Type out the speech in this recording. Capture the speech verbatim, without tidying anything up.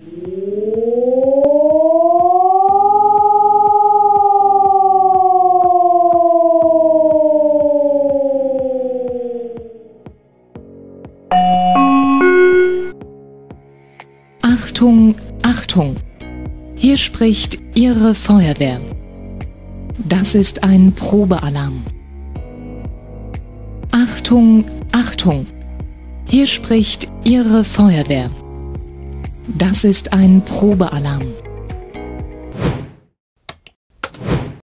Achtung, Achtung! Hier spricht Ihre Feuerwehr. Das ist ein Probealarm. Achtung, Achtung! Hier spricht Ihre Feuerwehr. Das ist ein Probealarm.